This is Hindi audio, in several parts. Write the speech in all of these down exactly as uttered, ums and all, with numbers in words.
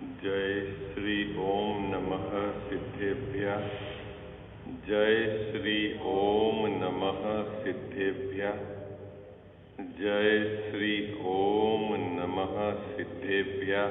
जय श्री ओम नमः सिद्धेभ्यः। जय श्री ओम नमः सिद्धेभ्यः। जय श्री ओम नमः सिद्धेभ्यः।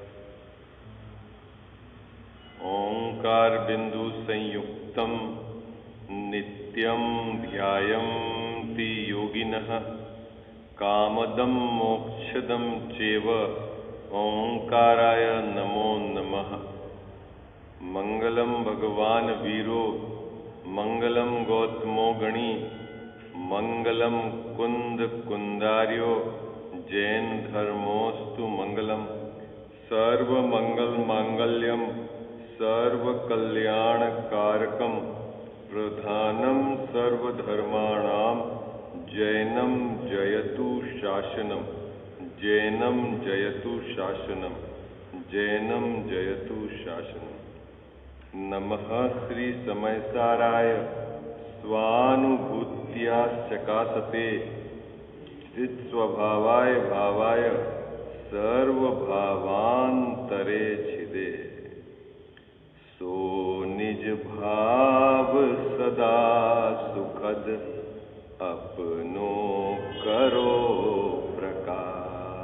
ओंकार बिंदु संयुक्तम नित्यं ध्यायन्ति योगिनः कामदं मोक्षदं चैव ओंकाराय नमो नमः। मंगलम भगवान वीरो मंगलम गौतमो गणी मंगलम कुंद कुंदार्यो जैन धर्मोस्तु मंगलम। सर्व मंगल मांगल्यम सर्व कल्याण कारकम प्रधानम सर्वधर्माणाम जैनम जयतु शासनम। जैनम जयतु शासनम। जैनम जयतु शासनम। नमः श्री समयसाराय स्वानुभूत्या चकासते चित्स्वभावाय भावाय सर्वभावांतरे छिदे। सो निज भाव सदा सुखद अपनो करो प्रकाश।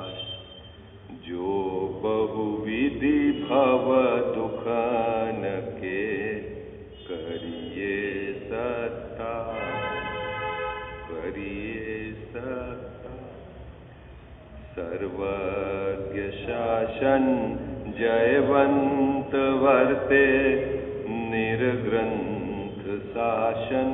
जो बहुविधि भव दुखन के करिए सत्ता करिए सत्ता। सर्वज्ञ शासन जयवंत वर्ते निर्ग्रंथ शासन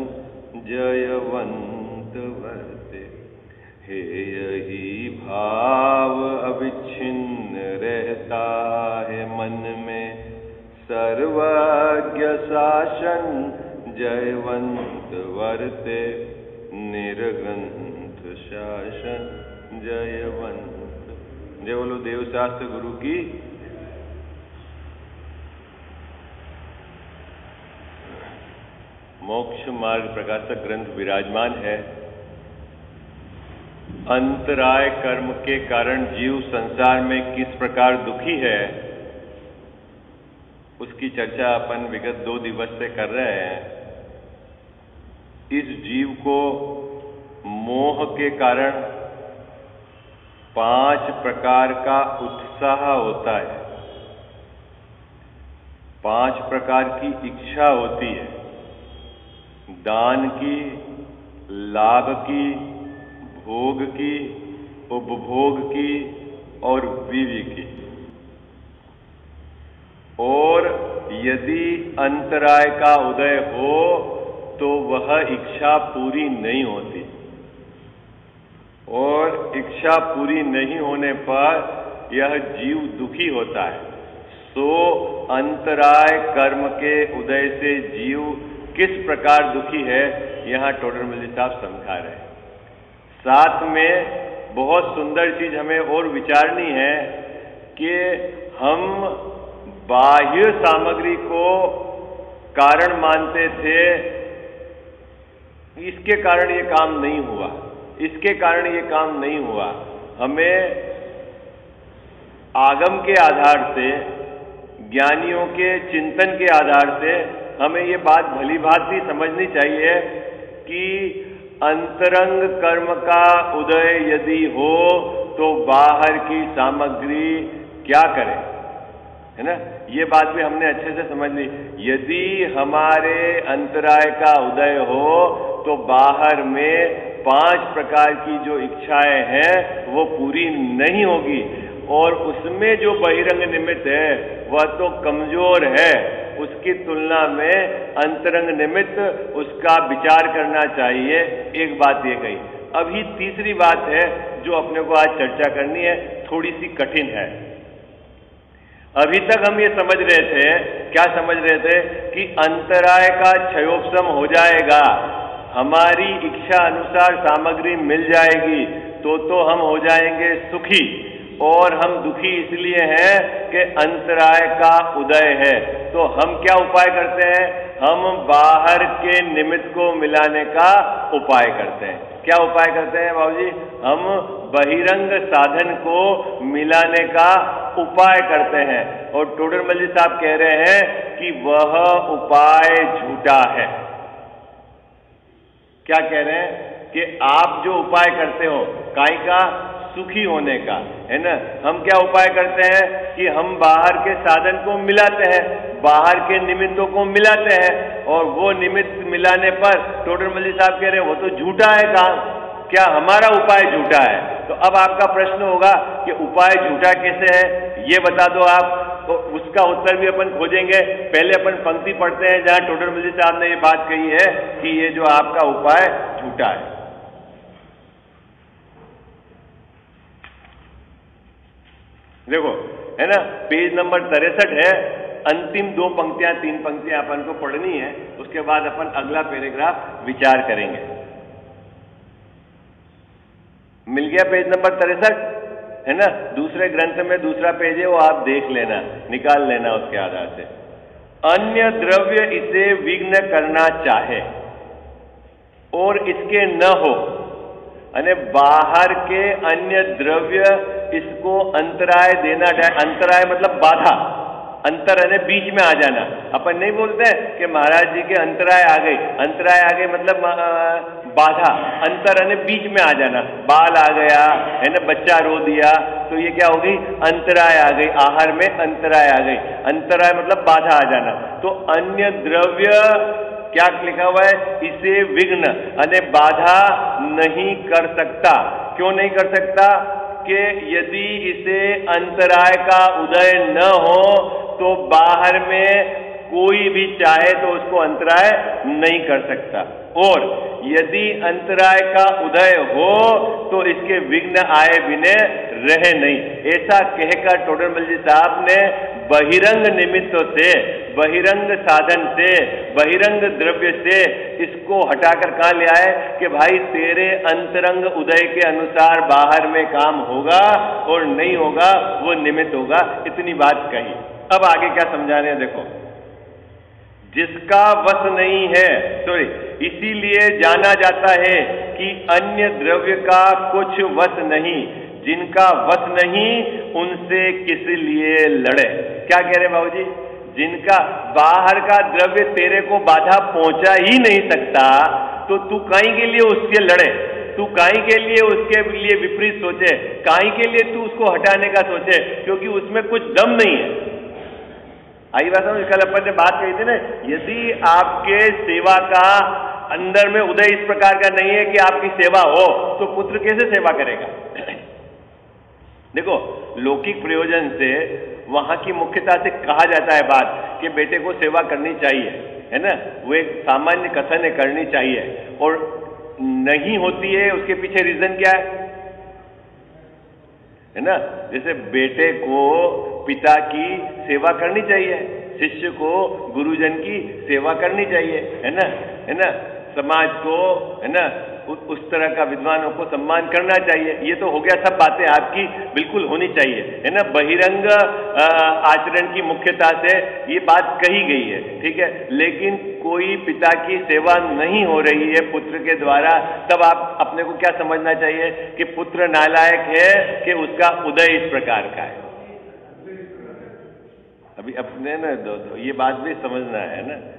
जयवंत वर्ते। हे यही भाव अविच्छिन्न रहता है मन में सर्वज्ञ शासन जयवंत वर्ते निर्ग्रंथ शासन जयवंत। जय बोलो देवशास्त्र गुरु की। मोक्ष मार्ग प्रकाशक ग्रंथ विराजमान है। अंतराय कर्म के कारण जीव संसार में किस प्रकार दुखी है उसकी चर्चा अपन विगत दो दिवस से कर रहे हैं। इस जीव को मोह के कारण पांच प्रकार का उत्साह होता है, पांच प्रकार की इच्छा होती है। दान की, लाभ की, भोग की, उपभोग की और वीर्य की। और यदि अंतराय का उदय हो तो वह इच्छा पूरी नहीं होती, और इच्छा पूरी नहीं होने पर यह जीव दुखी होता है। सो अंतराय कर्म के उदय से जीव किस प्रकार दुखी है यहाँ टोडरमल जी साहब समझा रहे हैं। साथ में बहुत सुंदर चीज हमें और विचारनी है कि हम बाह्य सामग्री को कारण मानते थे, इसके कारण ये काम नहीं हुआ, इसके कारण ये काम नहीं हुआ। हमें आगम के आधार से, ज्ञानियों के चिंतन के आधार से हमें ये बात भली भांति समझनी चाहिए कि अंतरंग कर्म का उदय यदि हो तो बाहर की सामग्री क्या करे, है ना। ये बात भी हमने अच्छे से समझ ली। यदि हमारे अंतराय का उदय हो तो बाहर में पांच प्रकार की जो इच्छाएं हैं वो पूरी नहीं होगी, और उसमें जो बहिरंग निमित्त है वह तो कमजोर है। उसकी तुलना में अंतरंग निमित्त उसका विचार करना चाहिए। एक बात ये कही। अभी तीसरी बात है जो अपने को आज चर्चा करनी है, थोड़ी सी कठिन है। अभी तक हम ये समझ रहे थे, क्या समझ रहे थे कि अंतराय का क्षयोपशम हो जाएगा, हमारी इच्छा अनुसार सामग्री मिल जाएगी तो तो हम हो जाएंगे सुखी। और हम दुखी इसलिए हैं कि अंतराय का उदय है। तो हम क्या उपाय करते हैं? हम बाहर के निमित्त को मिलाने का उपाय करते हैं। क्या उपाय करते हैं बाबूजी? हम बहिरंग साधन को मिलाने का उपाय करते हैं, और टोडरमल जी साहब कह रहे हैं कि वह उपाय झूठा है। क्या कह रहे हैं कि आप जो उपाय करते हो काय का, सुखी होने का, है ना। हम क्या उपाय करते हैं कि हम बाहर के साधन को मिलाते हैं, बाहर के निमित्तों को मिलाते हैं, और वो निमित्त मिलाने पर टोडरमल जी साहब कह रहे हैं वो तो झूठा है काम, क्या हमारा उपाय झूठा है। तो अब आपका प्रश्न होगा कि उपाय झूठा कैसे है, ये बता दो आप। तो उसका उत्तर भी अपन खोजेंगे। पहले अपन पंक्ति पढ़ते हैं जहां टोडरमल जी साहब ने ये बात कही है कि ये जो आपका उपाय झूठा है। देखो, है ना, पेज नंबर तिरसठ है, अंतिम दो पंक्तियां, तीन पंक्तियां अपन को पढ़नी है, उसके बाद अपन अगला पैराग्राफ विचार करेंगे। मिल गया पेज नंबर तिरसठ, है ना। दूसरे ग्रंथ में दूसरा पेज है, वो आप देख लेना, निकाल लेना उसके आधार से। अन्य द्रव्य इसे विघ्न करना चाहे और इसके न हो, यानी बाहर के अन्य द्रव्य इसको अंतराय देना चाहे। अंतराय मतलब बाधा, अंतर यानी बीच में आ जाना। अपन नहीं बोलते हैं कि महाराज जी के अंतराय आ गई, अंतराय आ गई मतलब बाधा, अंतर यानी बीच में आ जाना। बाल आ गया, है ना, बच्चा रो दिया, तो ये क्या हो गई, अंतराय आ गई, आहार में अंतराय आ गई। अंतराय मतलब बाधा आ जाना। तो अन्य द्रव्य क्या लिखा हुआ है, इसे विघ्न यानी बाधा नहीं कर सकता। क्यों नहीं कर सकता कि यदि इसे अंतराय का उदय न हो तो बाहर में कोई भी चाहे तो उसको अंतराय नहीं कर सकता, और यदि अंतराय का उदय हो तो इसके विघ्न आए बिने रहे नहीं। ऐसा कहकर टोडरमल जी साहब ने बहिरंग निमित्तों से, बहिरंग साधन से, बहिरंग द्रव्य से इसको हटाकर कहां ले आए कि भाई तेरे अंतरंग उदय के अनुसार बाहर में काम होगा और नहीं होगा वो निमित्त होगा। इतनी बात कही। अब आगे क्या समझा रहे हैं देखो। जिसका वश नहीं है, सॉरी, इसीलिए जाना जाता है कि अन्य द्रव्य का कुछ वश नहीं, जिनका वश नहीं उनसे किस लिए लड़े। क्या कह रहे बाबूजी, जिनका बाहर का द्रव्य तेरे को बाधा पहुंचा ही नहीं सकता तो तू काई के लिए उससे लड़े, तू काई के लिए उसके लिए विपरीत सोचे, काई के लिए तू उसको हटाने का सोचे, क्योंकि उसमें कुछ दम नहीं है। आई बात समझ। कल अपन ने बात कही थी ना, यदि आपके सेवा का अंदर में उदय इस प्रकार का नहीं है कि आपकी सेवा हो तो पुत्र कैसे सेवा करेगा। देखो, लौकिक प्रयोजन से वहां की मुख्यता से कहा जाता है बात कि बेटे को सेवा करनी चाहिए, है ना, वो एक सामान्य कथन है, करनी चाहिए, और नहीं होती है उसके पीछे रीजन क्या है, है ना। जैसे बेटे को पिता की सेवा करनी चाहिए, शिष्य को गुरुजन की सेवा करनी चाहिए, है ना, है ना, समाज को, है ना, उस तरह का विद्वानों को सम्मान करना चाहिए। ये तो हो गया, सब बातें आपकी बिल्कुल होनी चाहिए, है ना। बहिरंग आचरण की मुख्यता से ये बात कही गई है, ठीक है। लेकिन कोई पिता की सेवा नहीं हो रही है पुत्र के द्वारा, तब आप अपने को क्या समझना चाहिए कि पुत्र नालायक है कि उसका उदय इस प्रकार का है। अभी अपने ना दो, दो, ये बात भी समझना है ना।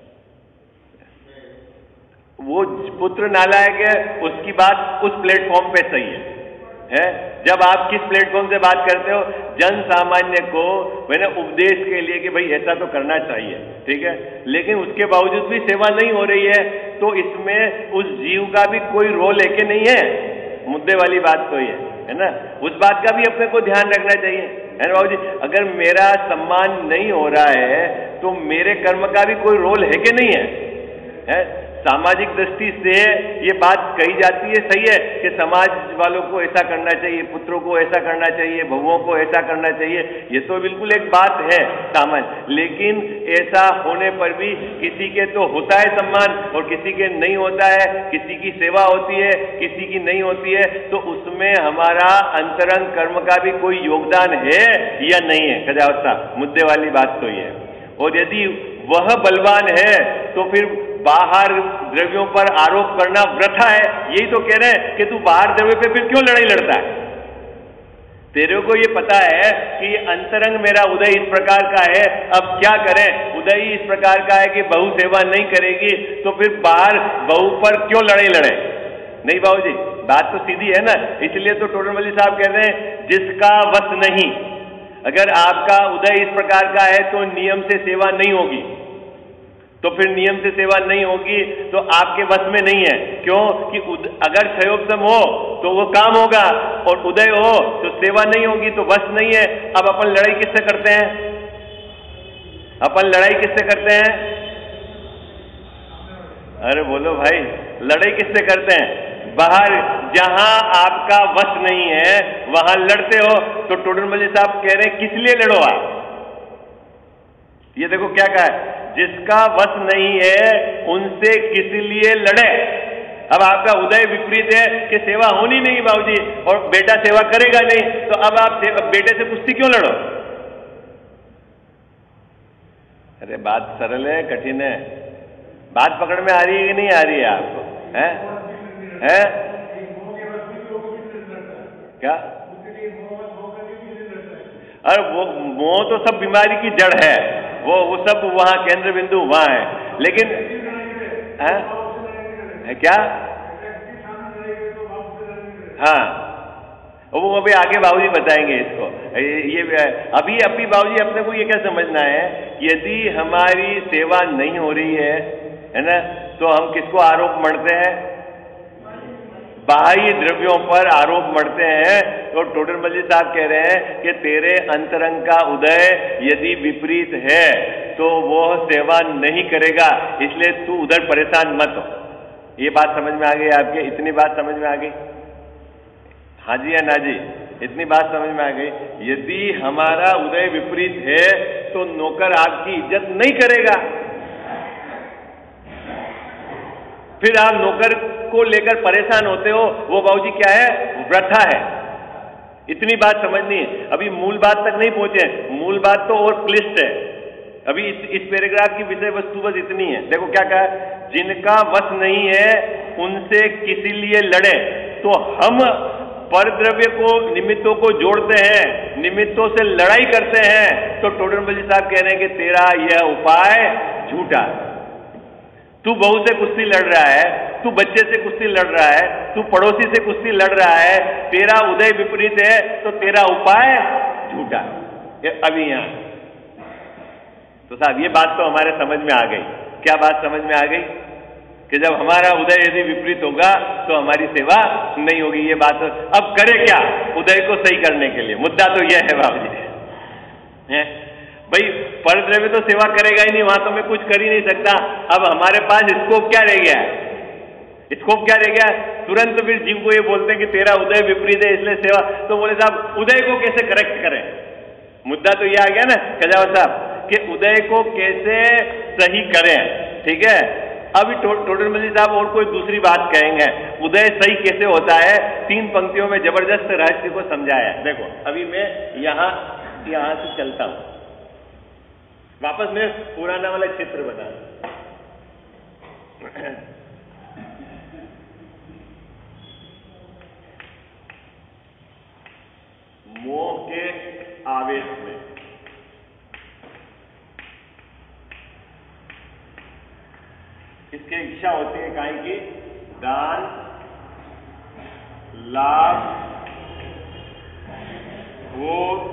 वो पुत्र नालायक है, उसकी बात उस प्लेटफॉर्म पे सही है, है? जब आप किस प्लेटफॉर्म से बात करते हो, जन सामान्य को मैंने उपदेश के लिए कि भाई ऐसा तो करना चाहिए, ठीक है, लेकिन उसके बावजूद भी सेवा नहीं हो रही है तो इसमें उस जीव का भी कोई रोल है कि नहीं है। मुद्दे वाली बात तो ये है ना, उस बात का भी अपने को ध्यान रखना चाहिए, है ना बाबूजी। अगर मेरा सम्मान नहीं हो रहा है तो मेरे कर्म का भी कोई रोल है कि नहीं है, है? सामाजिक दृष्टि से ये बात कही जाती है, सही है कि समाज वालों को ऐसा करना चाहिए, पुत्रों को ऐसा करना चाहिए, बहुओं को ऐसा करना चाहिए, ये तो बिल्कुल एक बात है सामान्य। लेकिन ऐसा होने पर भी किसी के तो होता है सम्मान और किसी के नहीं होता है, किसी की सेवा होती है, किसी की नहीं होती है, तो उसमें हमारा अंतरंग कर्म का भी कोई योगदान है या नहीं है। कजावता मुद्दे वाली बात तो ये है। और यदि वह बलवान है तो फिर बाहर द्रव्यों पर आरोप करना वृथा है। यही तो कह रहे हैं कि तू बाहर द्रव्य पे फिर क्यों लड़ाई लड़ता है, तेरे को ये पता है कि अंतरंग मेरा उदय इस प्रकार का है, अब क्या करें, उदय इस प्रकार का है कि बहू सेवा नहीं करेगी, तो फिर बाहर बहू पर क्यों लड़ाई लड़े? नहीं बाबू जी, बात तो सीधी है ना। इसलिए तो टोडरमल साहब कह रहे हैं जिसका वश नहीं, अगर आपका उदय इस प्रकार का है तो नियम से सेवा नहीं होगी, तो फिर नियम से सेवा नहीं होगी तो आपके वश में नहीं है। क्यों कि अगर क्षयोपम हो तो वो काम होगा, और उदय हो तो सेवा नहीं होगी, तो वश नहीं है। अब अपन लड़ाई किससे करते हैं? अपन लड़ाई किससे करते हैं? अरे बोलो भाई, लड़ाई किससे करते हैं? बाहर जहां आपका वश नहीं है वहां लड़ते हो। तो टोडरमल साहब कह रहे हैं किस लिए लड़ो आप? ये देखो क्या कहा है, जिसका वश नहीं है उनसे किस लिए लड़े। अब आपका उदय विपरीत है कि सेवा होनी नहीं बाबूजी, और बेटा सेवा करेगा नहीं, तो अब आप बेटे से कुश्ती क्यों लड़ो? अरे बात सरल है कठिन है? बात पकड़ में आ रही है कि नहीं आ रही है आपको? हैं हैं क्या? अरे वो मोह तो सब बीमारी की जड़ है, वो वो सब वहां केंद्र बिंदु वहां है। लेकिन है, है क्या? हाँ, वो अभी आगे बाबूजी बताएंगे इसको। ये अभी अभी बाबूजी अपने को ये क्या समझना है, यदि हमारी सेवा नहीं हो रही है है ना, तो हम किसको आरोप मढ़ते हैं? बाह्य द्रव्यों पर आरोप मढ़ते हैं। तो टोडरमल साहब कह रहे हैं कि तेरे अंतरंग का उदय यदि विपरीत है तो वो सेवा नहीं करेगा, इसलिए तू उधर परेशान मत हो। ये बात समझ में आ गई आपके? इतनी बात समझ में आ गई? हाँ जी या ना जी? इतनी बात समझ में आ गई। यदि हमारा उदय विपरीत है तो नौकर आपकी इज्जत नहीं करेगा। फिर आप नौकर को लेकर परेशान होते हो, वो बाबूजी क्या है? व्रथा है। इतनी बात समझनी है। अभी मूल बात तक नहीं पहुंचे, मूल बात तो और क्लिष्ट है। अभी इस, इस पैराग्राफ की विषय वस्तु बस इतनी है। देखो क्या कहा, जिनका वश नहीं है उनसे किसी लिए लड़े। तो हम परद्रव्य को निमित्तों को जोड़ते हैं, निमित्तों से लड़ाई करते हैं। तो टोडरमल साहब कह रहे हैं कि तेरा यह उपाय झूठा। तू बहू से कुश्ती लड़ रहा है, तू बच्चे से कुश्ती लड़ रहा है, तू पड़ोसी से कुश्ती लड़ रहा है, तेरा उदय विपरीत है तो तेरा उपाय झूठा। अभी यहां तो साहब ये बात तो हमारे समझ में आ गई। क्या बात समझ में आ गई? कि जब हमारा उदय यदि विपरीत होगा तो हमारी सेवा नहीं होगी। ये बात अब करे क्या उदय को सही करने के लिए? मुद्दा तो यह है बाबूजी, है भाई, परद्रव्य तो सेवा करेगा ही नहीं, वहां तो मैं कुछ कर ही नहीं सकता। अब हमारे पास स्कोप क्या रह गया है? स्कोप क्या रह गया? तुरंत फिर जीव को ये बोलते हैं कि तेरा उदय विपरीत है इसलिए सेवा। तो बोले साहब उदय को कैसे करेक्ट करें? मुद्दा तो ये आ गया ना खजावत साहब कि उदय को कैसे सही करें। ठीक है, अभी टोडरमल साहब और कोई दूसरी बात कहेंगे, उदय सही कैसे होता है। तीन पंक्तियों में जबरदस्त रहस्य को समझाया। देखो अभी मैं यहां यहां से चलता हूं, वापस में पुराना वाला चित्र बना। मोह के आवेश में इसकी इच्छा होती है काहे की? दान, लाभ, भोग,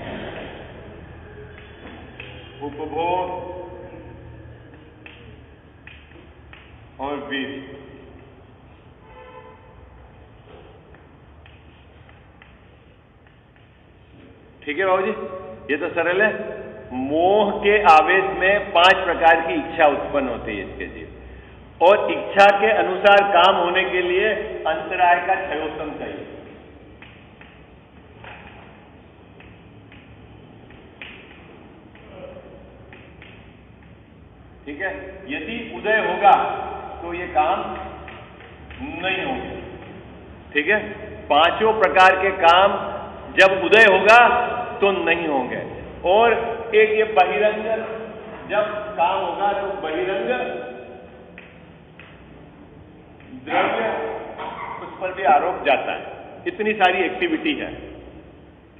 उपभोग और वीर। ठीक है बाबू जी, ये तो सरल है। मोह के आवेश में पांच प्रकार की इच्छा उत्पन्न होती है इसके जीव, और इच्छा के अनुसार काम होने के लिए अंतराय का क्षयोत्तम चाहिए। ठीक है, यदि उदय होगा तो ये काम नहीं होगा। ठीक है, पांचों प्रकार के काम जब उदय होगा तो नहीं होंगे। और एक ये बहिरंग जब काम होगा तो बहिरंग द्रव्य उस पर भी आरोप जाता है। इतनी सारी एक्टिविटी है।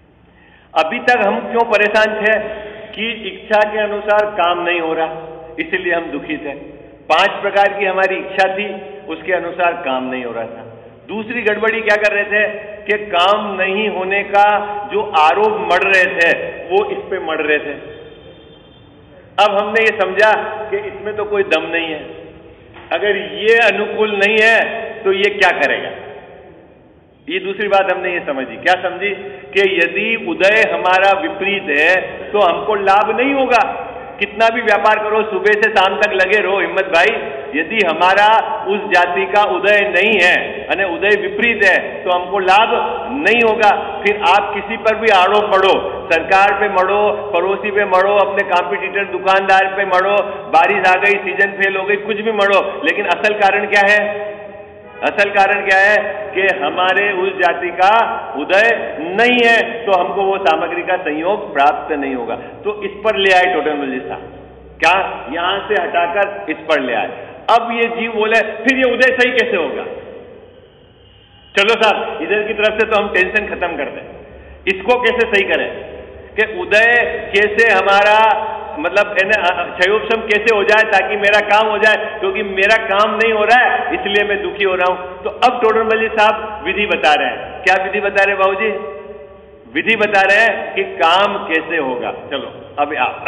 अभी तक हम क्यों परेशान थे कि इच्छा के अनुसार काम नहीं हो रहा, इसलिए हम दुखी थे। पांच प्रकार की हमारी इच्छा थी, उसके अनुसार काम नहीं हो रहा था। दूसरी गड़बड़ी क्या कर रहे थे कि काम नहीं होने का जो आरोप मढ़ रहे थे वो इस पे मढ़ रहे थे। अब हमने ये समझा कि इसमें तो कोई दम नहीं है, अगर ये अनुकूल नहीं है तो ये क्या करेगा। ये दूसरी बात हमने ये समझी, क्या समझी कि यदि उदय हमारा विपरीत है तो हमको लाभ नहीं होगा। कितना भी व्यापार करो, सुबह से शाम तक लगे रहो हिम्मत भाई, यदि हमारा उस जाति का उदय नहीं है यानी उदय विपरीत है तो हमको लाभ नहीं होगा। फिर आप किसी पर भी आरोप मढ़ो, सरकार पे मढ़ो, पड़ोसी पे मढ़ो, अपने कॉम्पिटिटर दुकानदार पे मढ़ो, बारिश आ गई, सीजन फेल हो गई, कुछ भी मढ़ो, लेकिन असल कारण क्या है? असल कारण क्या है कि हमारे उस जाति का उदय नहीं है तो हमको वो सामग्री का संयोग प्राप्त नहीं होगा। तो इस पर ले आए टोटल साहब, क्या यहां से हटाकर इस पर ले आए। अब ये जीव बोले फिर ये उदय सही कैसे होगा? चलो साहब इधर की तरफ से तो हम टेंशन खत्म कर दें, इसको कैसे सही करें कि उदय कैसे हमारा मतलब क्षयोपशम कैसे हो जाए ताकि मेरा काम हो जाए, क्योंकि मेरा काम नहीं हो रहा है इसलिए मैं दुखी हो रहा हूं। तो अब टोडरमल जी साहब विधि बता रहे हैं। क्या विधि बता रहे हैं बाबूजी? विधि बता रहे हैं कि काम कैसे होगा। चलो अब आप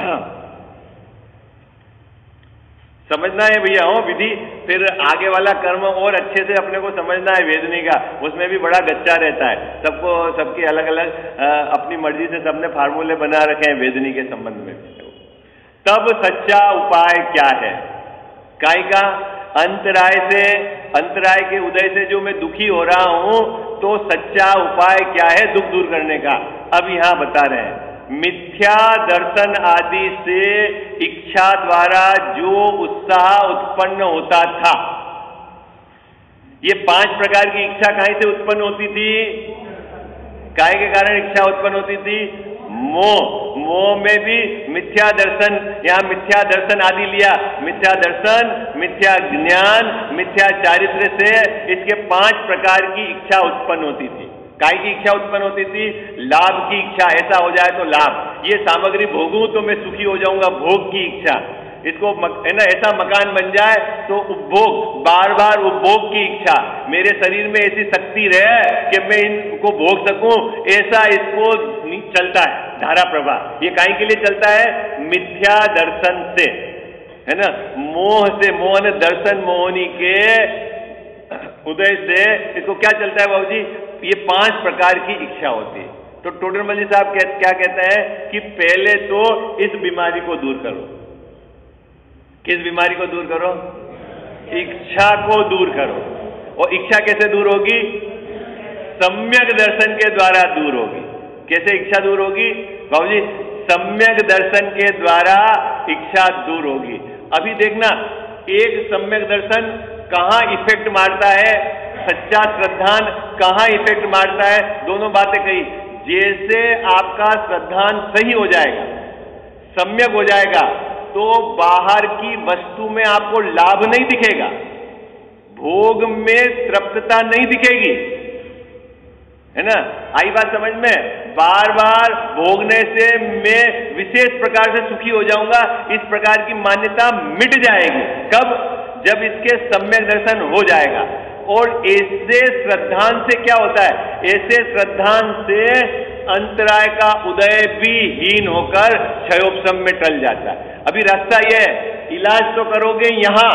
समझना है भैया हो विधि, फिर आगे वाला कर्म और अच्छे से अपने को समझना है वेदनी का, उसमें भी बड़ा गच्चा रहता है, सबको सबकी अलग अलग अपनी मर्जी से सबने फार्मूले बना रखे हैं वेदनी के संबंध में। तब सच्चा उपाय क्या है? काय का अंतराय से, अंतराय के उदय से जो मैं दुखी हो रहा हूं, तो सच्चा उपाय क्या है दुख दूर करने का? अब यहां बता रहे हैं, मिथ्या दर्शन आदि से इच्छा द्वारा जो उत्साह उत्पन्न होता था, ये पांच प्रकार की इच्छा काहे से उत्पन्न होती थी? काय के कारण इच्छा उत्पन्न होती थी? मोह। मोह में भी मिथ्या दर्शन, यहां मिथ्या दर्शन आदि लिया, मिथ्या दर्शन, मिथ्या ज्ञान, मिथ्या चारित्र से इसके पांच प्रकार की इच्छा उत्पन्न होती थी। काय की इच्छा उत्पन्न होती थी? लाभ की इच्छा, ऐसा हो जाए तो लाभ, ये सामग्री भोगूं तो मैं सुखी हो जाऊंगा, भोग की इच्छा, इसको है ना ऐसा मकान बन जाए तो उपभोग, बार बार उपभोग की इच्छा, मेरे शरीर में ऐसी शक्ति रहे कि मैं इनको भोग सकूं, ऐसा इसको चलता है धारा प्रवाह। ये काहे के लिए चलता है? मिथ्या दर्शन से, है ना, मोह से, मोह ने दर्शन मोहनी के उदय से इसको क्या चलता है बाबूजी? ये पांच प्रकार की इच्छा होती है। तो टोडरमल जी साहब क्या कहते हैं कि पहले तो इस बीमारी को दूर करो। किस बीमारी को दूर करो? इच्छा को दूर करो। और इच्छा कैसे दूर होगी? सम्यक दर्शन के द्वारा दूर होगी। कैसे इच्छा दूर होगी बाबूजी? सम्यक दर्शन के द्वारा इच्छा दूर होगी। अभी देखना, एक सम्यक दर्शन कहां इफेक्ट मारता है, सच्चा श्रद्धान कहां इफेक्ट मारता है, दोनों बातें कही। जैसे आपका श्रद्धान सही हो जाएगा, सम्यक हो जाएगा, तो बाहर की वस्तु में आपको लाभ नहीं दिखेगा, भोग में तृप्तता नहीं दिखेगी, है ना। आई बात समझ में? बार बार भोगने से मैं विशेष प्रकार से सुखी हो जाऊंगा, इस प्रकार की मान्यता मिट जाएगी। कब? जब इसके सम्यक दर्शन हो जाएगा। और ऐसे श्रद्धान से क्या होता है? ऐसे श्रद्धान से अंतराय का उदय भी हीन होकर क्षयोपशम में टल जाता है। अभी रास्ता यह है, इलाज तो करोगे यहां,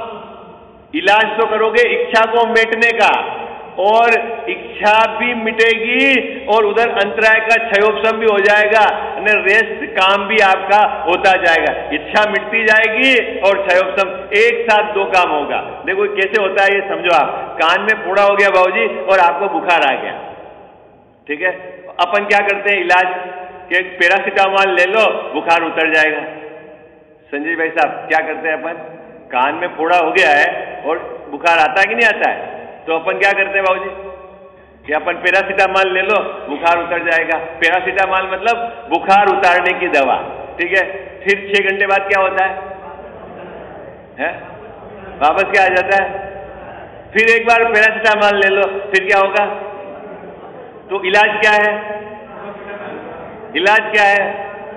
इलाज तो करोगे इच्छा को मिटने का, और इच्छा भी मिटेगी और उधर अंतराय का क्षयोपशम भी हो जाएगा, रेस्ट काम भी आपका होता जाएगा। इच्छा मिटती जाएगी और क्षयोपशम, एक साथ दो काम होगा। देखो कैसे होता है ये समझो आप। कान में फोड़ा हो गया बाबूजी और आपको बुखार आ गया, ठीक है, अपन क्या करते हैं इलाज के? पैरासिटामोल ले लो, बुखार उतर जाएगा। संजय भाई साहब क्या करते हैं अपन? कान में फोड़ा हो गया है और बुखार आता है कि नहीं आता है, तो अपन क्या करते हैं बाबूजी कि अपन पैरासिटामोल ले लो, बुखार उतर जाएगा। पैरासिटामोल मतलब बुखार उतारने की दवा, ठीक है। फिर छह घंटे बाद क्या होता है, है? वापस क्या आ जाता है? फिर एक बार पैरासिटामोल ले लो, फिर क्या होगा? तो इलाज क्या है? इलाज क्या है?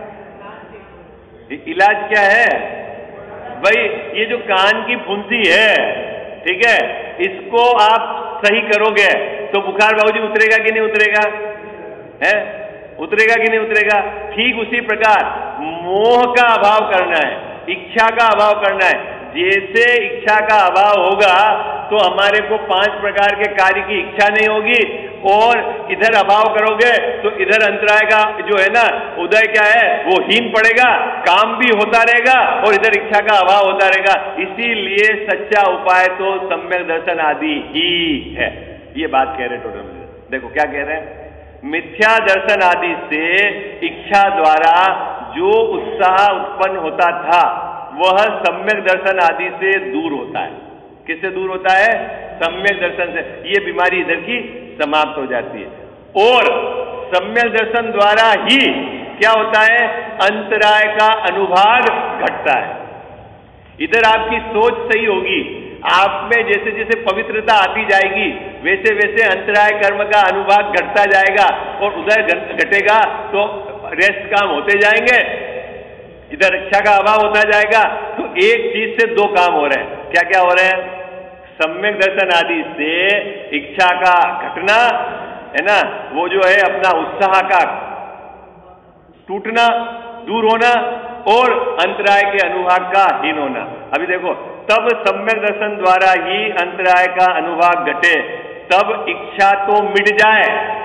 इलाज क्या है भाई? ये जो कान की फुंसी है, ठीक है, इसको आप सही करोगे तो बुखार बाबूजी उतरेगा कि नहीं उतरेगा? है, उतरेगा कि नहीं उतरेगा? ठीक उसी प्रकार मोह का अभाव करना है, इच्छा का अभाव करना है। जैसे इच्छा का अभाव होगा तो हमारे को पांच प्रकार के कार्य की इच्छा नहीं होगी, और इधर अभाव करोगे तो इधर अंतराय का जो है ना उदय क्या है वो हीन पड़ेगा, काम भी होता रहेगा और इधर इच्छा का अभाव होता रहेगा। इसीलिए सच्चा उपाय तो सम्यक दर्शन आदि ही है। ये बात कह रहे टोटल में। देखो क्या कह रहे हैं, मिथ्या दर्शन आदि से इच्छा द्वारा जो उत्साह उत्पन्न होता था वह सम्यक दर्शन आदि से दूर होता है। किससे दूर होता है? सम्यक दर्शन से। ये बीमारी इधर की समाप्त हो जाती है। और सम्यक दर्शन द्वारा ही क्या होता है? अंतराय का अनुभाग घटता है। इधर आपकी सोच सही होगी, आप में जैसे जैसे पवित्रता आती जाएगी वैसे वैसे अंतराय कर्म का अनुभाग घटता जाएगा, और उधर घटेगा तो रेस्ट काम होते जाएंगे, इधर इच्छा का अभाव होता जाएगा। तो एक चीज से दो काम हो रहे हैं। क्या क्या हो रहे हैं? सम्यक दर्शन आदि से इच्छा का घटना है ना, वो जो है अपना उत्साह का टूटना, दूर होना, और अंतराय के अनुभाग का हीन होना। अभी देखो, तब सम्यक दर्शन द्वारा ही अंतराय का अनुभाग घटे, तब इच्छा तो मिट जाए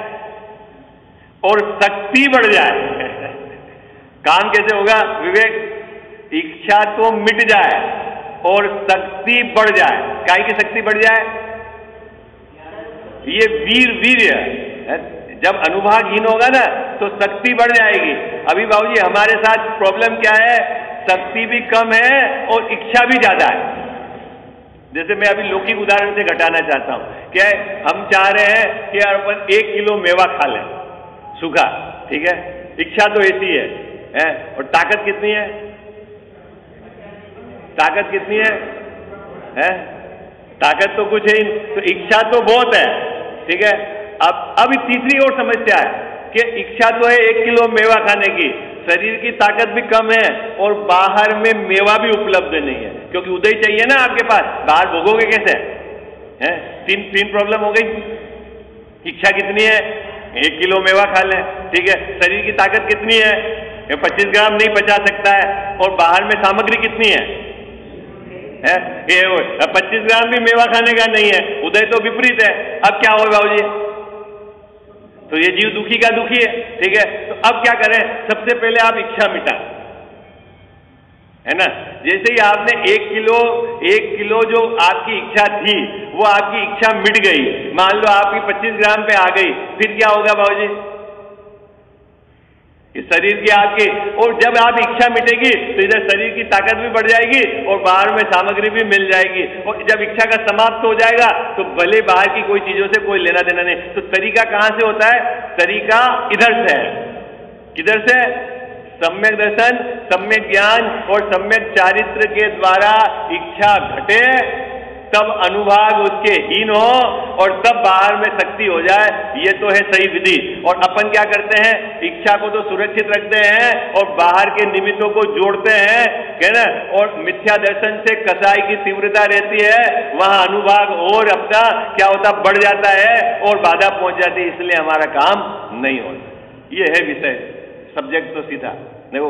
और शक्ति बढ़ जाए। काम कैसे होगा विवेक? इच्छा तो मिट जाए और शक्ति बढ़ जाए। काय की शक्ति बढ़ जाए? ये वीर वीर्य है। जब अनुभागहीन होगा ना तो शक्ति बढ़ जाएगी। अभी बाबूजी हमारे साथ प्रॉब्लम क्या है? शक्ति भी कम है और इच्छा भी ज्यादा है। जैसे मैं अभी लौकिक उदाहरण से घटाना चाहता हूं। क्या है, हम चाह रहे हैं कि यार अपन एक किलो मेवा खा लें सूखा, ठीक है, इच्छा तो ऐसी है, है? और ताकत कितनी है? ताकत कितनी है? है? ताकत तो कुछ है ही, तो इच्छा तो बहुत है, ठीक है। अब अब तीसरी और समस्या है कि इच्छा तो है एक किलो मेवा खाने की, शरीर की ताकत भी कम है और बाहर में मेवा भी उपलब्ध नहीं है, क्योंकि उदय चाहिए ना आपके पास, बाहर भोगोगे कैसे? हैं? तीन तीन प्रॉब्लम हो गई। इच्छा कितनी है? एक किलो मेवा खा लें, ठीक है। शरीर की ताकत कितनी है? पच्चीस ग्राम नहीं पचा सकता है, और बाहर में सामग्री कितनी है? है? ये पच्चीस ग्राम भी मेवा खाने का नहीं है, उदय तो विपरीत है। अब क्या हो बाबूजी? तो ये जीव दुखी का दुखी है, ठीक है। तो अब क्या करें? सबसे पहले आप इच्छा मिटा, है ना। जैसे ही आपने एक किलो एक किलो जो आपकी इच्छा थी वो आपकी इच्छा मिट गई, मान लो आपकी पच्चीस ग्राम पे आ गई, फिर क्या होगा बाबूजी? इस शरीर की आपकी, और जब आप इच्छा मिटेगी तो इधर शरीर की ताकत भी बढ़ जाएगी और बाहर में सामग्री भी मिल जाएगी, और जब इच्छा का समाप्त हो जाएगा तो भले बाहर की कोई चीजों से कोई लेना देना नहीं। तो तरीका कहां से होता है? तरीका इधर से है। किधर से? सम्यक दर्शन, सम्यक ज्ञान और सम्यक चारित्र के द्वारा इच्छा घटे, तब अनुभाग उसके हीन हो और तब बाहर में शक्ति हो जाए। ये तो है सही विधि। और अपन क्या करते हैं? इच्छा को तो सुरक्षित रखते हैं और बाहर के निमित्तों को जोड़ते हैं, है ना। और मिथ्या दर्शन से कसाई की तीव्रता रहती है, वहां अनुभाग और अपना क्या होता? बढ़ जाता है और बाधा पहुंच जाती है, इसलिए हमारा काम नहीं होता। ये है विषय, सब्जेक्ट तो सीधा देखो।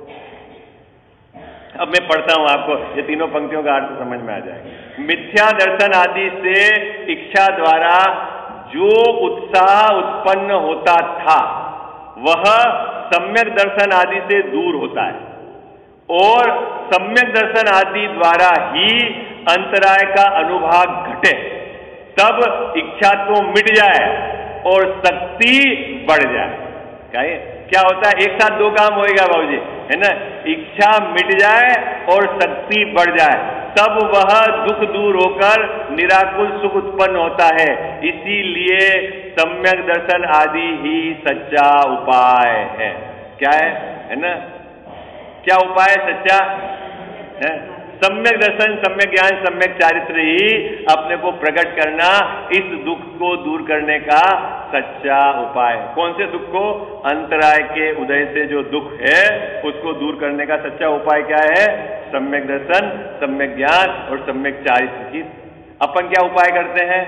अब मैं पढ़ता हूं आपको, ये तीनों पंक्तियों का अर्थ समझ में आ जाएगा। मिथ्या दर्शन आदि से इच्छा द्वारा जो उत्साह उत्पन्न होता था वह सम्यक दर्शन आदि से दूर होता है, और सम्यक दर्शन आदि द्वारा ही अंतराय का अनुभाग घटे, तब इच्छा तो मिट जाए और शक्ति बढ़ जाए। क्या होता है? एक साथ दो काम होएगा बाबूजी, है ना। इच्छा मिट जाए और शक्ति बढ़ जाए, तब वह दुख दूर होकर निराकुल सुख उत्पन्न होता है। इसीलिए सम्यक दर्शन आदि ही सच्चा उपाय है। क्या है? है ना। क्या उपाय है सच्चा? है सम्यक दर्शन, सम्यक ज्ञान, सम्यक चारित्र ही अपने को प्रकट करना इस दुख को दूर करने का सच्चा उपाय। कौन से दुख को? अंतराय के उदय से जो दुख है उसको दूर करने का सच्चा उपाय क्या है? सम्यक दर्शन, सम्यक ज्ञान और सम्यक चारित्र की। अपन क्या उपाय करते हैं?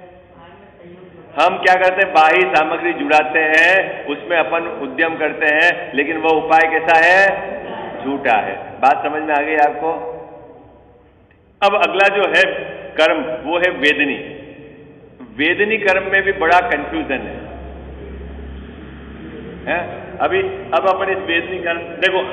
हम क्या करते हैं? बाह्य सामग्री जुड़ाते हैं, उसमें अपन उद्यम करते हैं, लेकिन वह उपाय कैसा है? झूठा है। बात समझ में आ गई आपको? अब अगला जो है कर्म वो है वेदनी। वेदनी कर्म में भी बड़ा कंफ्यूजन है, है? अभी अब अपन इस वेदनी कर्म देखो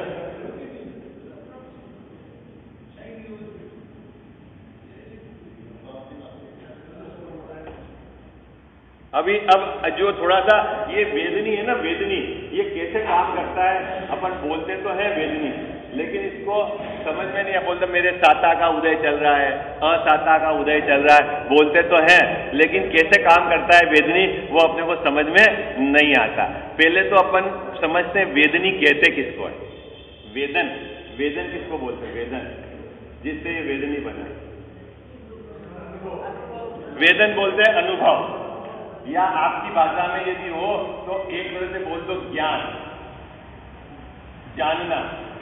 अभी अब जो थोड़ा सा ये वेदनी है ना, वेदनी ये कैसे काम करता है? अपन बोलते तो है वेदनी, लेकिन इसको समझ में नहीं आ। बोलते मेरे साता का उदय चल रहा है, असाता का उदय चल रहा है, बोलते तो है, लेकिन कैसे काम करता है वेदनी वो अपने को समझ में नहीं आता। पहले तो अपन समझते हैं वेदनी कहते किसको है? वेदन, वेदन किसको बोलते हैं? वेदन, जिससे ये वेदनी बना। वेदन बोलते हैं अनुभव, या आपकी भाषा में यदि हो तो एक तरह से बोल दो ज्ञान, जानना।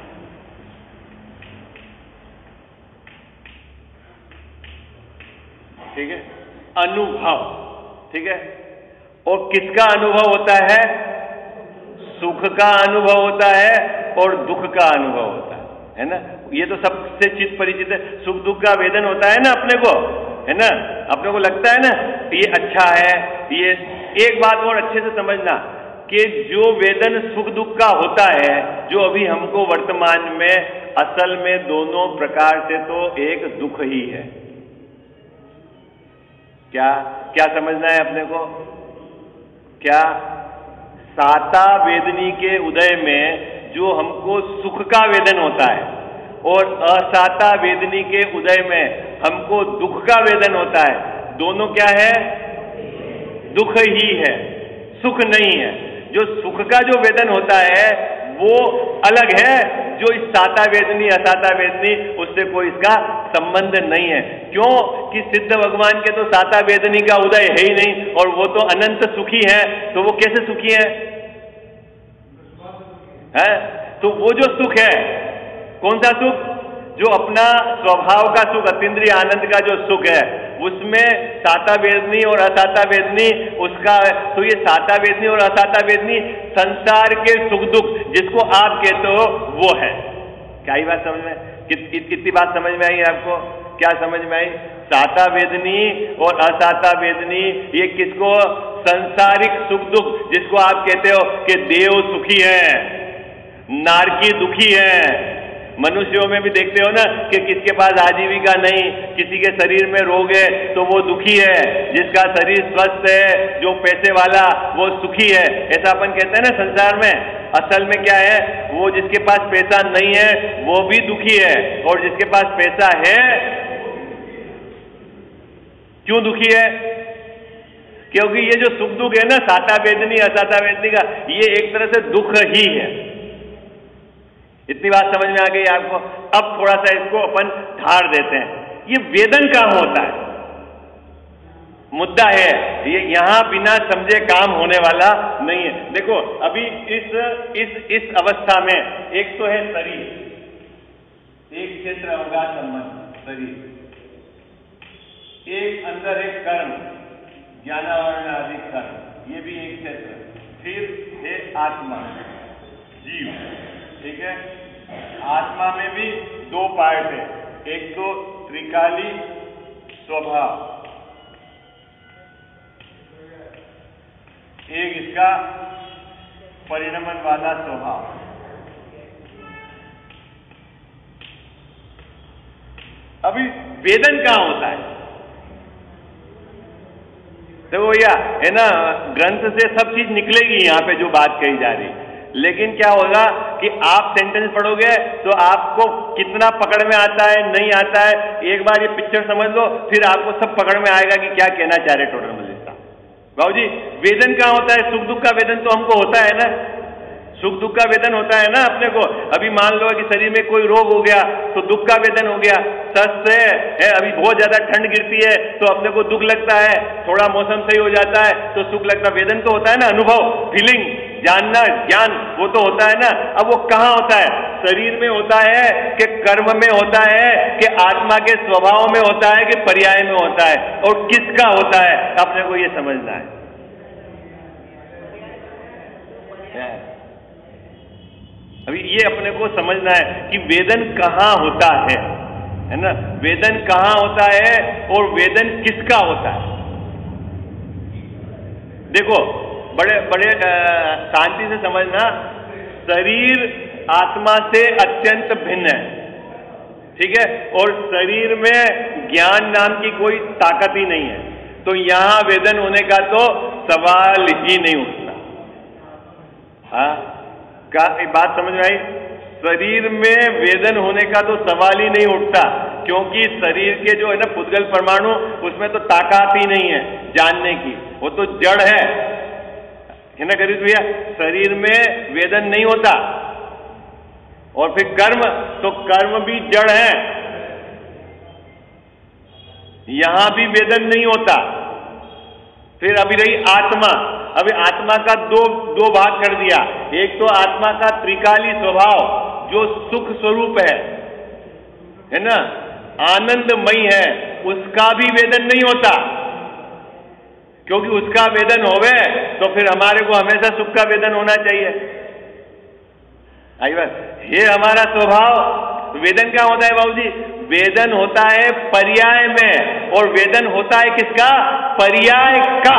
ठीक है, अनुभव। ठीक है, और किसका अनुभव होता है? सुख का अनुभव होता है और दुख का अनुभव होता है, है ना? ये तो सबसे चित परिचित है। सुख दुख का वेदन होता है ना अपने को, है ना? अपने को लगता है ना ये अच्छा है, ये। एक बात और अच्छे से समझना कि जो वेदन सुख दुख का होता है, जो अभी हमको वर्तमान में असल में दोनों प्रकार से तो एक दुख ही है। क्या क्या समझना है अपने को? क्या साता वेदनी के उदय में जो हमको सुख का वेदन होता है और असाता वेदनी के उदय में हमको दुख का वेदन होता है, दोनों क्या है? दुख ही है, सुख नहीं है। जो सुख का जो वेदन होता है वो अलग है, जो इस साता वेदनी असाता वेदनी उससे कोई इसका संबंध नहीं है। क्यों कि सिद्ध भगवान के तो साता वेदनी का उदय है ही नहीं, और वो तो अनंत सुखी है, तो वो कैसे सुखी है? है? तो वो जो सुख है, कौन सा सुख? जो अपना स्वभाव का सुख, अतीन्द्रिय आनंद का जो सुख है, उसमें साता वेदनी और असाता वेदनी उसका। तो ये साता वेदनी और असाता वेदनी संसार के सुख दुख जिसको आप कहते हो वो है। क्या ही बात समझ में? कित, कितनी बात समझ में आई आपको? क्या समझ में आई? साता वेदनी और असाता वेदनी ये किसको? संसारिक सुख दुख जिसको आप कहते हो कि देव सुखी है, नारकी दुखी है। मनुष्यों में भी देखते हो ना कि किसके पास आजीविका नहीं, किसी के शरीर में रोग है तो वो दुखी है, जिसका शरीर स्वस्थ है, जो पैसे वाला वो सुखी है। ऐसा अपन कहते हैं ना संसार में। असल में क्या है? वो जिसके पास पैसा नहीं है वो भी दुखी है, और जिसके पास पैसा है क्यों दुखी है? क्योंकि ये जो सुख दुख है ना, साता वेदनी असाता वेदनी का, ये एक तरह से दुख ही है। इतनी बात समझ में आ गई आपको? अब थोड़ा सा इसको अपन ठाड़ देते हैं। ये वेदन काम होता है, मुद्दा है ये, यहां बिना समझे काम होने वाला नहीं है। देखो अभी इस इस इस अवस्था में एक तो है शरीर, एक क्षेत्र होगा संबंध शरीर, एक अंदर एक कर्म ज्ञानावरण आदि कर्म, ये भी एक क्षेत्र। फिर है आत्मा, जीव। ठीक है, आत्मा में भी दो पार्ट है, एक तो त्रिकाली स्वभाव, एक इसका परिणमन वाला स्वभाव। अभी वेदन कहां होता है? देखो भैया, है ना, ग्रंथ से सब चीज निकलेगी यहां पे जो बात कही जा रही, लेकिन क्या होगा कि आप सेंटेंस पढ़ोगे तो आपको कितना पकड़ में आता है नहीं आता है, एक बार ये पिक्चर समझ लो फिर आपको सब पकड़ में आएगा कि क्या कहना चाह रहे टोटल मलिक साहब। बाबू जी, वेदन कहां होता है? सुख दुख का वेदन तो हमको होता है ना। सुख दुख का वेदन होता है ना अपने को। अभी मान लो कि शरीर में कोई रोग हो गया तो दुख का वेदन हो गया। सस्त है, है अभी बहुत ज्यादा ठंड गिरती है तो अपने को दुख लगता है, थोड़ा मौसम सही हो जाता है तो सुख लगता है। वेदन तो होता है ना, अनुभव, फीलिंग, जानना, ज्ञान, वो तो होता है ना। अब वो कहाँ होता है? शरीर में होता है कि कर्म में होता है कि आत्मा के स्वभाव में होता है कि पर्याय में होता है, और किसका होता है अपने को ये समझना है। अभी ये अपने को समझना है कि वेदन कहाँ होता है, है ना। वेदन कहाँ होता है और वेदन किसका होता है। देखो बड़े बड़े शांति से समझना, शरीर आत्मा से अत्यंत भिन्न है, ठीक है, और शरीर में ज्ञान नाम की कोई ताकत ही नहीं है, तो यहां वेदन होने का तो सवाल ही नहीं उठता। हाँ, का बात समझ में आई? शरीर में वेदन होने का तो सवाल ही नहीं उठता, क्योंकि शरीर के जो है ना पुद्गल परमाणु, उसमें तो ताकत ही नहीं है जानने की, वो तो जड़ है, है ना गरीब भैया। शरीर में वेदन नहीं होता। और फिर कर्म, तो कर्म भी जड़ है, यहां भी वेदन नहीं होता। फिर अभी रही आत्मा। अभी आत्मा का दो दो भाग कर दिया। एक तो आत्मा का त्रिकाली स्वभाव जो सुख स्वरूप है, है ना, आनंदमयी है, उसका भी वेदन नहीं होता, क्योंकि उसका वेदन होवे तो फिर हमारे को हमेशा सुख का वेदन होना चाहिए। आई बात, ये हमारा स्वभाव। वेदन क्या होता है बाबूजी? वेदन होता है पर्याय में, और वेदन होता है किसका? पर्याय का।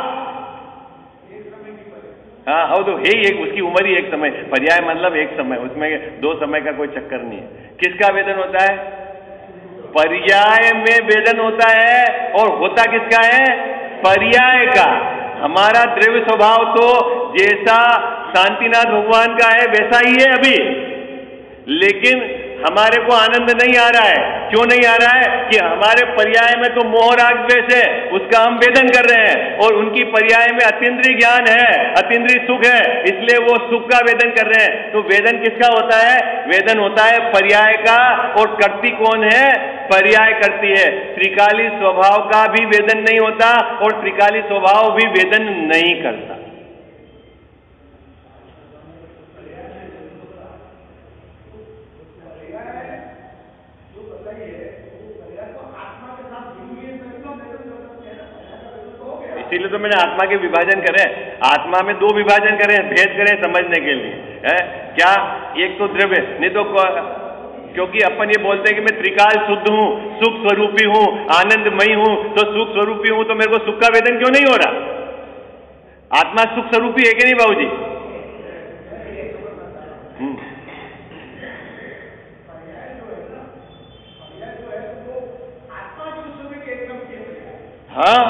हाँ हाँ, तो है एक, उसकी उम्र ही एक समय, पर्याय मतलब एक समय, उसमें दो समय का कोई चक्कर नहीं है। किसका वेदन होता है? पर्याय में वेदन होता है, और होता किसका है? पर्याय का। हमारा द्रव्य स्वभाव तो जैसा शांतिनाथ भगवान का है वैसा ही है अभी, लेकिन हमारे को आनंद नहीं आ रहा है। क्यों नहीं आ रहा है? कि हमारे पर्याय में तो मोह राग द्वेष है, उसका हम वेदन कर रहे हैं, और उनकी पर्याय में अतीन्द्रिय ज्ञान है, अतीन्द्रिय सुख है, इसलिए वो सुख का वेदन कर रहे हैं। तो वेदन किसका होता है? वेदन होता है पर्याय का, और करती कौन है? पर्याय करती है। त्रिकाली स्वभाव का भी वेदन नहीं होता, और त्रिकाली स्वभाव भी वेदन नहीं करता। इसीलिए तो मैंने आत्मा के विभाजन करे, आत्मा में दो विभाजन करे, भेद करें समझने के लिए, है क्या? एक तो द्रव्य, नहीं तो क्योंकि अपन ये बोलते हैं कि मैं त्रिकाल शुद्ध हूं, सुख स्वरूपी हूं, आनंदमयी हूं, तो सुख स्वरूपी हूं तो मेरे को सुख का वेदन क्यों नहीं हो रहा? आत्मा सुख स्वरूपी है कि नहीं बाबूजी? हाँ,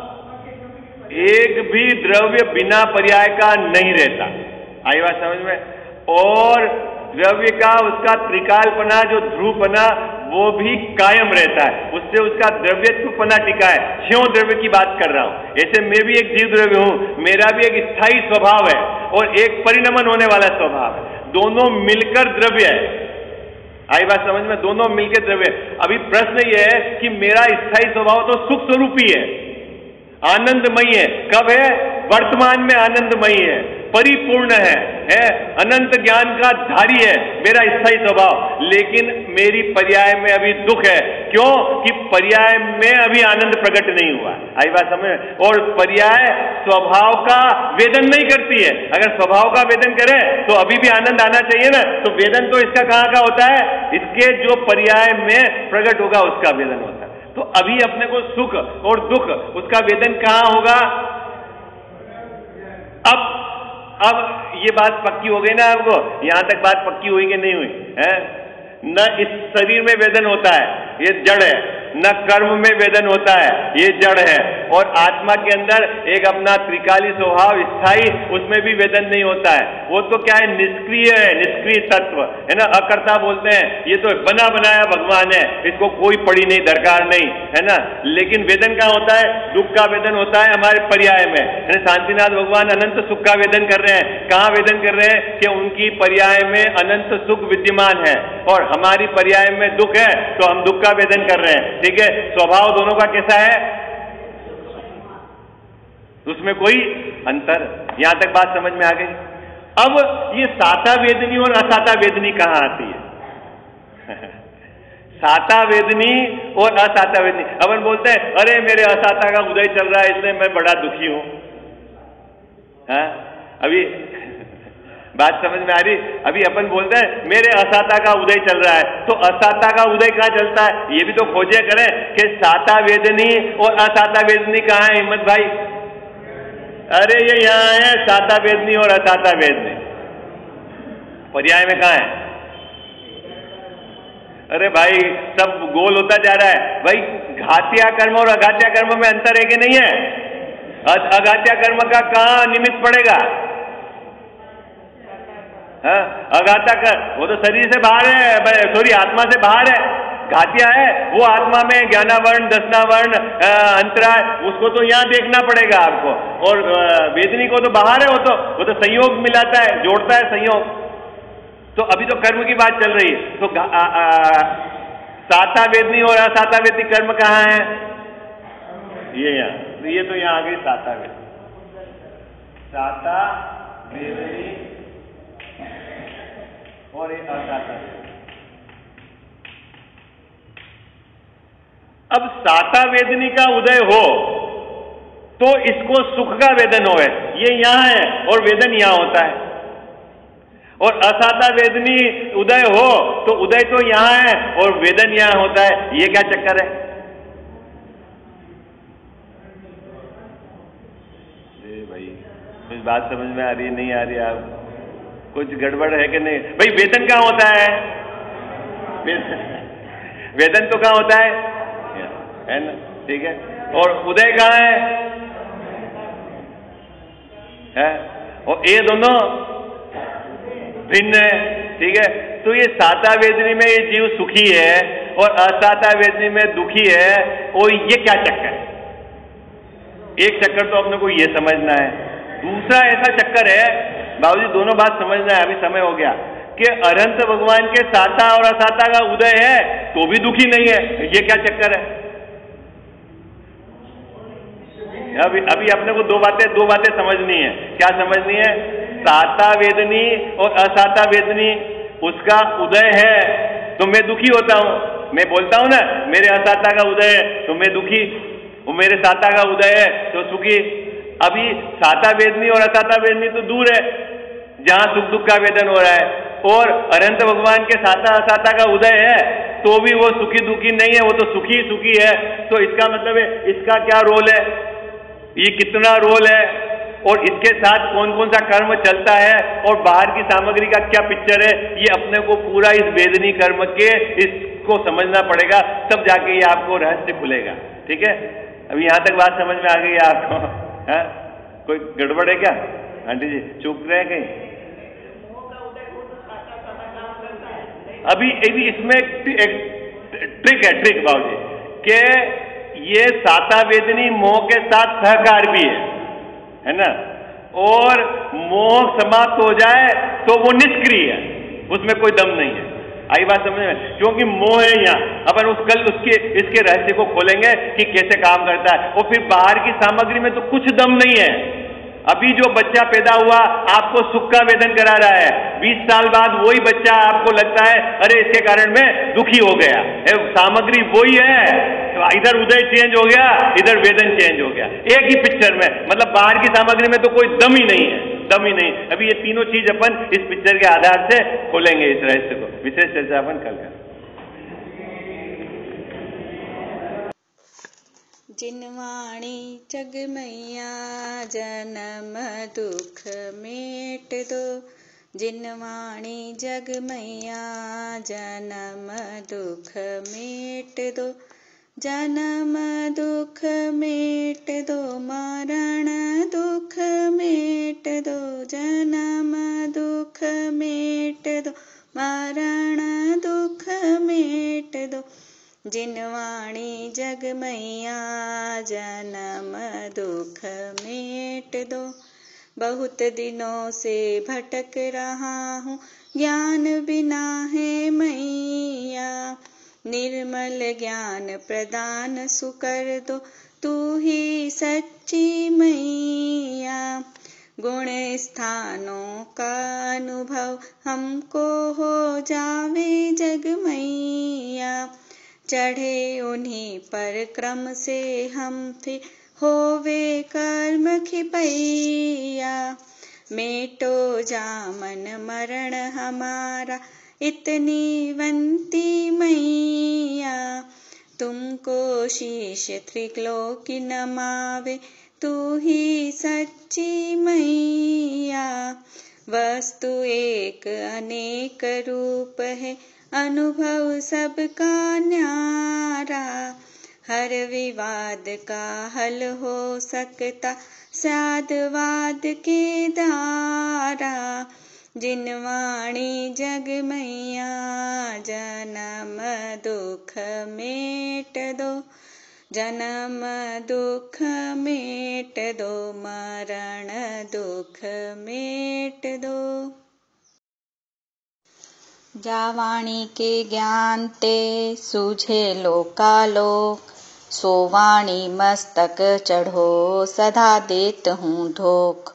एक भी द्रव्य बिना पर्याय का नहीं रहता। आई बात समझ में? और द्रव्य का उसका त्रिकालपना, जो ध्रुवपना, वो भी कायम रहता है, उससे उसका द्रव्यत्वपना टिका है। क्यों द्रव्य की बात कर रहा हूं? ऐसे मैं भी एक जीव द्रव्य हूं, मेरा भी एक स्थायी स्वभाव है और एक परिणमन होने वाला स्वभाव है, दोनों मिलकर द्रव्य है। आई बात समझ में? दोनों मिलकर द्रव्य। अभी प्रश्न यह है कि मेरा स्थायी स्वभाव तो सुख स्वरूपी है, आनंदमयी है। कब है? वर्तमान में आनंदमयी है, परिपूर्ण है, है अनंत ज्ञान का धारी है मेरा स्थायी स्वभाव, लेकिन मेरी पर्याय में अभी दुख है। क्यों? कि पर्याय में अभी आनंद प्रकट नहीं हुआ। आई बात समझ? और पर्याय स्वभाव का वेदन नहीं करती है। अगर स्वभाव का वेदन करे तो अभी भी आनंद आना चाहिए ना, तो वेदन तो इसका कहां का होता है? इसके जो पर्याय में प्रकट होगा उसका वेदन होता है। तो अभी अपने को सुख और दुख, उसका वेदन कहां होगा? अब अब ये बात पक्की हो गई ना आपको? यहां तक बात पक्की हुई कि नहीं हुई है? न इस शरीर में वेदन होता है, ये जड़ है, न कर्म में वेदन होता है, ये जड़ है, और आत्मा के अंदर एक अपना त्रिकाली स्वभाव स्थायी, उसमें भी वेदन नहीं होता है। वो तो क्या है, निष्क्रिय है, निष्क्रिय तत्व है ना, अकर्ता बोलते हैं। ये तो बना बनाया भगवान है, इसको कोई पड़ी नहीं, दरकार नहीं, है ना। लेकिन वेदन क्या होता है, दुख का वेदन होता है हमारे पर्याय में। शांतिनाथ भगवान अनंत सुख का वेदन कर रहे हैं। कहां वेदन कर रहे हैं कि उनकी पर्याय में अनंत सुख विद्यमान है और हमारी पर्याय में दुख है, तो हम दुख का वेदन कर रहे हैं। ठीक है, स्वभाव दोनों का कैसा है, उसमें कोई अंतर। यहां तक बात समझ में आ गई। अब ये साता वेदनी और असाता वेदनी कहां आती है? साता वेदनी और असाता वेदनी। अपन बोलते हैं अरे मेरे असाता का उदय चल रहा है इसलिए मैं बड़ा दुखी हूं। हाँ? अभी बात समझ में आ रही? अभी अपन बोलते हैं मेरे असाता का उदय चल रहा है, तो असाता का उदय कहां चलता है, ये भी तो खोजे करें कि साता वेदनी और असाता वेदनी कहां है हिम्मत भाई? अरे ये यहां है, साता वेदनी और असाता वेदनी। पर्याय में कहां है? अरे भाई सब गोल होता जा रहा है भाई। घात्या कर्म और अघात्या कर्म में अंतर है कि नहीं है? अघात्या कर्म का कहां निमित्त पड़ेगा? हाँ, अघात्या कर वो तो शरीर से बाहर है, सॉरी आत्मा से बाहर है। घातिया है वो आत्मा में ज्ञानावर्ण, दशनावर्ण, अंतराय, उसको तो यहां देखना पड़ेगा आपको। और वेदनी को तो बाहर है, वो तो वो तो संयोग मिलाता है, जोड़ता है संयोग। तो अभी तो कर्म की बात चल रही है। तो आ, आ, साता वेदनी और असाता वेदनी कर्म कहाँ है? ये यहाँ, तो ये तो यहाँ आ गई साता वेदनी। साता वेदनी और ये असाता वेदनी। अब साता वेदनी का उदय हो तो इसको सुख का वेदन होए, ये यहां है और वेदन यहां होता है। और असाता वेदनी उदय हो तो उदय तो यहां है और वेदन यहां होता है। ये क्या चक्कर है? अरे भाई कुछ बात समझ में आ रही है नहीं आ रही? आप कुछ गड़बड़ है कि नहीं भाई? वेदन कहां होता है? वेदन तो कहां होता है, है ना? ठीक है। और उदय कहां है? है? और ये दोनों भिन्न है। ठीक है। तो ये साता वेदनी में ये जीव सुखी है और असाता वेदनी में दुखी है, और ये क्या चक्कर है? एक चक्कर तो अपने को ये समझना है। दूसरा ऐसा चक्कर है बाबूजी, दोनों बात समझना है, अभी समय हो गया, कि अनंत भगवान के साता और असाता का उदय है तो भी दुखी नहीं है। ये क्या चक्कर है? अभी अभी अपने को दो बातें दो बातें समझनी है। क्या समझनी है? साता वेदनी और असाता वेदनी, उसका उदय है तो मैं दुखी होता हूं। मैं बोलता हूं ना मेरे असाता का उदय है तो मैं दुखी, वो मेरे साता का उदय है तो सुखी। अभी साता वेदनी और असाता वेदनी तो दूर है, जहां सुख दुख का वेदन हो रहा है, और अनंत भगवान के साता असाता का उदय है तो भी वो सुखी दुखी नहीं है, वो तो सुखी सुखी है। तो इसका मतलब है इसका क्या रोल है, ये कितना रोल है, और इसके साथ कौन कौन सा कर्म चलता है, और बाहर की सामग्री का क्या पिक्चर है, ये अपने को पूरा इस वेदनी कर्म के इसको समझना पड़ेगा, तब जाके ये आपको रहस्य खुलेगा। ठीक है। अभी यहां तक बात समझ में आ गई है आपको? है? कोई गड़बड़ है क्या? आंटी जी चुप रहे कहीं? अभी अभी इसमें एक ट्रिक है, ट्रिक बाबूजी, कि ये साता वेदनी मोह के साथ सहकार भी है, है ना। और मोह समाप्त हो जाए तो वो निष्क्रिय है, उसमें कोई दम नहीं है। आई बात समझ में? क्योंकि मोह है यहाँ। अपन उस कल उसके इसके रहस्य को खोलेंगे कि कैसे काम करता है। और फिर बाहर की सामग्री में तो कुछ दम नहीं है। अभी जो बच्चा पैदा हुआ आपको सुख का वेदन करा रहा है, बीस साल बाद वही बच्चा आपको लगता है अरे इसके कारण मैं दुखी हो गया। सामग्री वही है, इधर उदय चेंज हो गया, इधर वेदन चेंज हो गया, एक ही पिक्चर में। मतलब बाहर की सामग्री में तो कोई दम ही नहीं है, दम ही नहीं। अभी ये तीनों चीज अपन इस पिक्चर के आधार से खोलेंगे इस रहस्य को। विशेष चर्चा अपन कल करें। जिनवाणी जग मैया जन्म दुख मेट दो, जिनवाणी जग मैया जन्म दुख मेट दो, जन्म दुख मेट दो, मरण दुख मेट दो, जन्म दुख मेट दो, मरण दुख मेट दो। जिनवाणी जग मैया जन्म दुख मेट दो। बहुत दिनों से भटक रहा हूँ, ज्ञान बिना है मैया, निर्मल ज्ञान प्रदान सुकर दो, तू ही सच्ची मैया। गुण स्थानों का अनुभव हमको हो जावे जग मैया, चढ़े उन्हीं पर क्रम से हम थे होवे कर्म खिपैया। मेटो जामन मरण हमारा इतनी वंती मैया, तुमको शीश त्रिलोकी नमावे, तू ही सच्ची मैया। वस्तु एक अनेक रूप है, अनुभव सबका न्यारा, हर विवाद का हल हो सकता साधवाद के द्वारा। जिनवाणी जग मैया जन्म दुख मेट दो, जन्म दुख मेट दो, मरण दुख मेट दो। जावाणी के ज्ञान ते सूझे लोकालोक, सो वाणी मस्तक चढ़ो सदा देत हूँ धोख।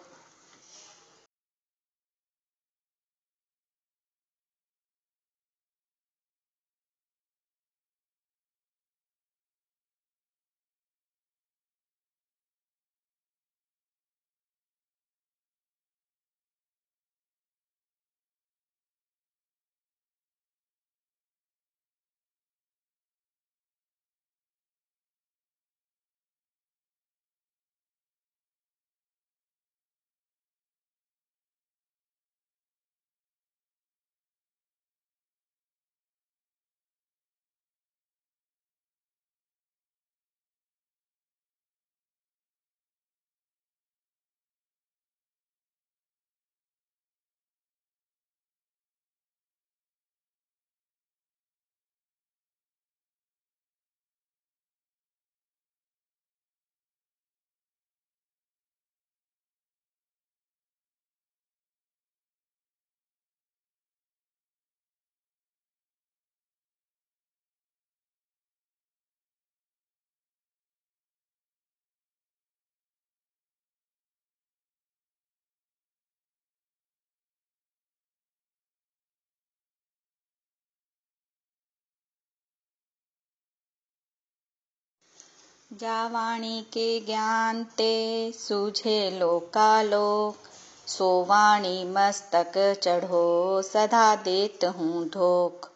जावाणी के ज्ञान ते सूझे लोकालोक, सो वाणी मस्तक चढ़ो सदा देत हूँ धोख।